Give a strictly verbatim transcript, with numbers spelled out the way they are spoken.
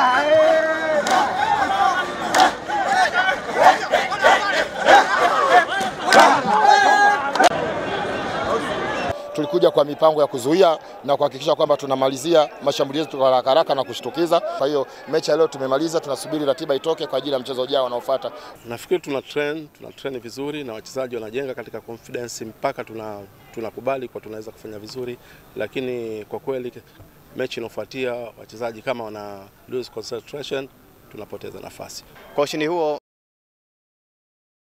Tulikuja kwa mipango ya kuzuia na kuhakikisha kwamba tunamalizia mashambulizi kwa haraka haraka na kushtukiza. Kwa hiyo mechi leo tumemaliza, tunasubiri ratiba itoke kwa ajili ya mchezo ujao unaofuata. Nafikiri tuna train, tuna train vizuri na wachezaji wanajenga katika confidence mpaka tuna tunakubali kwa tunaweza kufanya vizuri, lakini kwa kweli mechi inofuatia wachezaji kama wana lose concentration tunapoteza nafasi. Kwa ushindi huo